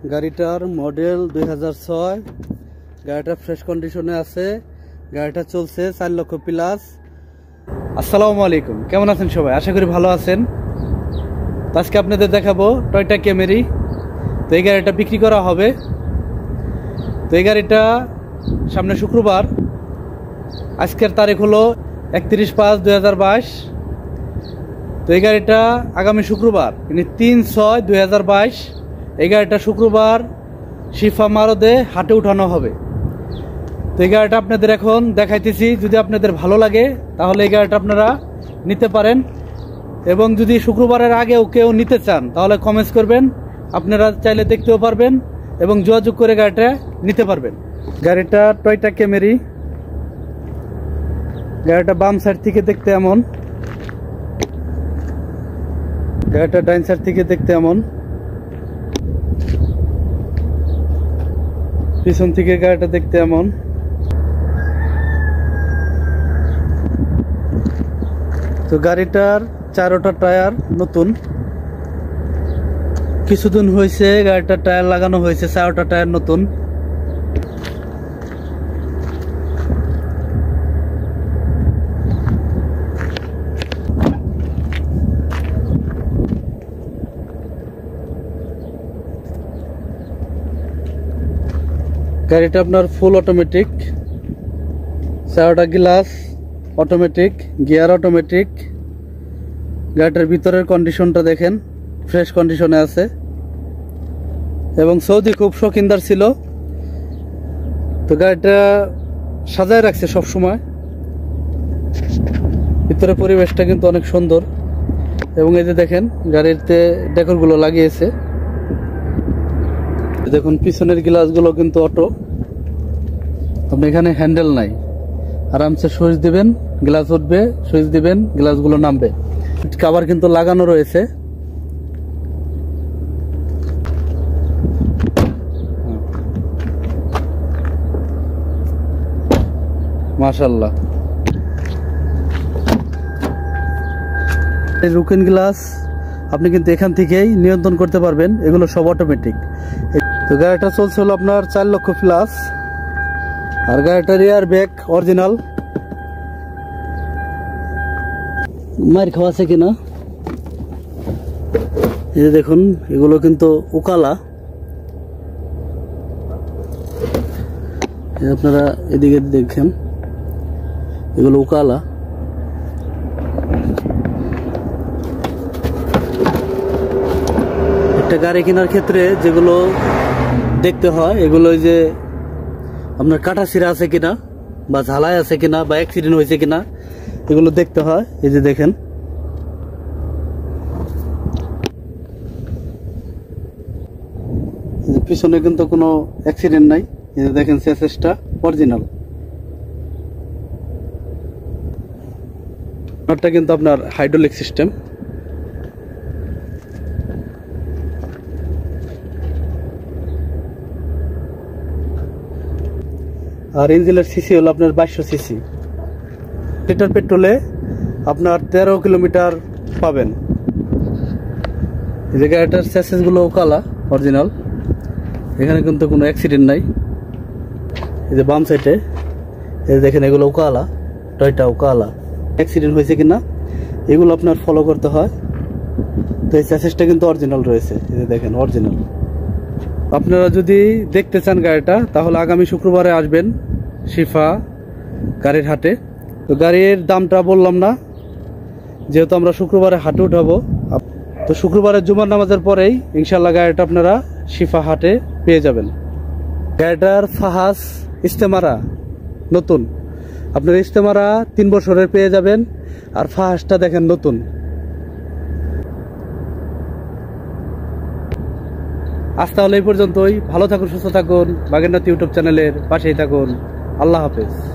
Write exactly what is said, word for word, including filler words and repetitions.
গাড়িটার মডেল দুই হাজার ছয়। গাড়িটা ফ্রেশ কন্ডিশনে আছে। গাড়িটা চলছে চার লক্ষ প্লাস। আসসালামু আলাইকুম, কেমন আছেন সবাই? আশা করি ভালো আছেন। আজকে আপনাদের দেখাবো টয়োটা ক্যামেরি। তো এই গাড়িটা বিক্রি করা হবে। তো এই গাড়িটা সামনে শুক্রবার, আজকের তারিখ হলো একত্রিশ পাঁচ দুই হাজার বাইশ। তো এই গাড়িটা আগামী শুক্রবার মানে তিন ছয় দুই হাজার বাইশ এই গাড়িটা শুক্রবার শিফা মারদে হাটে উঠানো হবে। তো এই গাড়িটা আপনাদের এখন দেখাইতেছি। যদি আপনাদের ভালো লাগে তাহলে এই গাড়িটা আপনারা নিতে পারেন, এবং যদি শুক্রবারের আগেও কেউ নিতে চান তাহলে কমেন্টস করবেন, আপনারা চাইলে দেখতেও পারবেন এবং যোগাযোগ করে গাড়িটা নিতে পারবেন। গাড়িটা টয়োটা ক্যামেরি। গাড়িটা বাম সাইড থেকে দেখতে এমন, গাড়িটা ডাইন সাইড থেকে দেখতে এমন, পিছন থেকে গাড়িটা দেখতে এমন। তো গাড়িটার চারোটা টায়ার নতুন, কিছুদিন হয়েছে গাড়িটার টায়ার লাগানো হয়েছে, চারোটা টায়ার নতুন। গাড়িটা আপনার ফুল অটোমেটিক, চারোটা গ্লাস অটোমেটিক, গিয়ার অটোমেটিক। গাড়িটার ভিতরের কন্ডিশনটা দেখেন, ফ্রেশ কন্ডিশনে আছে। এবং সৌদি খুব শৌখিনদার ছিল, তো গাড়িটা সাজায় রাখছে সব সময়। ভিতরে পরিবেশটা কিন্তু অনেক সুন্দর। এবং এই যে দেখেন গাড়িতে ডেকোরগুলো লাগিয়েছে। দেখুন পিছনের গ্লাসগুলো কিন্তু অটো, আপনি এখানে হ্যান্ডেল নাই, আরামসে সুইচ দিবেন গ্লাস উঠবে, সুইচ দিবেন গ্লাসগুলো নামবে। কভার কিন্তু লাগানো রয়েছে। মাশাআল্লাহ। এই রুকিন গ্লাস আপনি কিন্তু এখান থেকেই নিয়ন্ত্রণ করতে পারবেন, এগুলো সব অটোমেটিক। তো গাড়িটা চলছে হলো আপনার চার লক্ষ প্লাস। আর গাড়িটার রিয়ার ব্যাগ অরিজিনাল। মার খাওয়া আছে কিনা এই যে দেখুন, এগুলো কিন্তু উকালা। আপনারা এদিকে দেখেন, এগুলো উকালা। একটা গাড়ি কেনার ক্ষেত্রে যেগুলো দেখতে হয়, এগুলো যে আপনার কাটা ছিঁড়া আছে কিনা, বা ঝালাই আছে কিনা, বা অ্যাক্সিডেন্ট হয়েছে কিনা, এগুলো দেখতে হয়। এই যে দেখেন, পিছনে কিন্তু কোনো অ্যাক্সিডেন্ট নাই। এই যে দেখেন চেসিসটা অরিজিনাল। এটা কিন্তু আপনার হাইড্রোলিক সিস্টেম। আর ইঞ্জিনের সিসি হলো আপনার বাইশশো সিসি। লিটার পেট্রোলে আপনার তেরো কিলোমিটার পাবেন। এই যে গাড়িটার চেসিসগুলো কালা অরিজিনাল, এখানে কিন্তু কোনো অ্যাক্সিডেন্ট নাই। এই যে বাম সাইডে এই দেখেন, এগুলো উকালা, টয়োটা উকালা। অ্যাক্সিডেন্ট হয়েছে কিনা এগুলো আপনার ফলো করতে হয়। তো এই চেসিসটা কিন্তু অরিজিনাল রয়েছে। এই যে দেখেন অরিজিনাল। আপনারা যদি দেখতে চান গাড়িটা তাহলে আগামী শুক্রবারে আসবেন শিফা গাড়ির হাটে। তো গাড়ির দামটা বললাম না, যেহেতু আমরা শুক্রবারে হাটে উঠাবো। তো শুক্রবারের জুমার নামাজের পরেই ইনশাল্লাহ গাড়িটা আপনারা শিফা হাটে পেয়ে যাবেন। গাড়িটার ফাহাস ইস্তেমারা নতুন, আপনার ইস্তেমারা তিন বছরের পেয়ে যাবেন। আর ফাহাসটা দেখেন নতুন। আজ তাহলে এই পর্যন্তই। ভালো থাকুন, সুস্থ থাকুন, বাগেরনাথ ইউটিউব চ্যানেলের পাশেই থাকুন। আল্লাহ হাফেজ।